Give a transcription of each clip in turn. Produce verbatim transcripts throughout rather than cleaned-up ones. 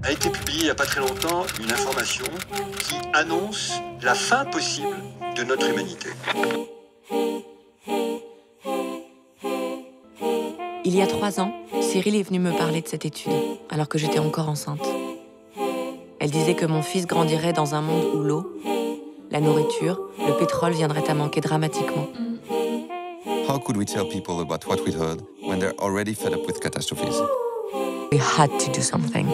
a été publiée il n'y a pas très longtemps une information qui annonce la fin possible de notre humanité. Il y a trois ans, Cyril est venu me parler de cette étude, alors que j'étais encore enceinte. Elle disait que mon fils grandirait dans un monde où l'eau, la nourriture, le pétrole viendraient à manquer dramatiquement. How could we tell people about what we heard when they're already fed up with catastrophes? We had to do something.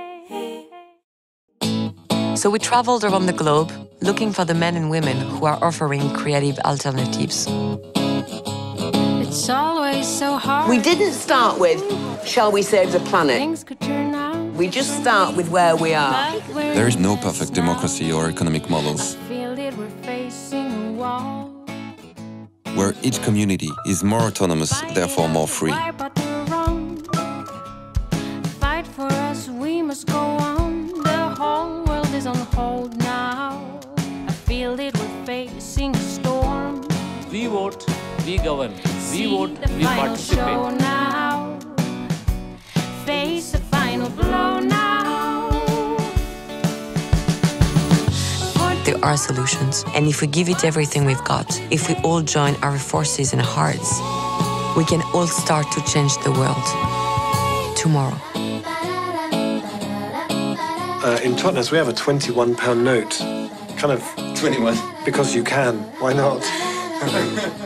So we traveled around the globe, looking for the men and women who are offering creative alternatives. It's always so hard. We didn't start with, shall we save the planet? Things could turn out. We just start with where we are. There is no perfect democracy or economic models, I feel it, we're facing a wall. where each community is more autonomous, therefore more free. Right, but we're wrong. Fight for us, we must go on. The whole world is on hold now. I feel it, we're facing a storm. We vote, we govern. We See vote, the we final show participate. now. Face the final blow now. There are solutions, and if we give it everything we've got, if we all join our forces and hearts, we can all start to change the world. Tomorrow. Uh, in Totnes, we have a twenty-one pound note. Kind of... twenty-one. Because you can. Why not?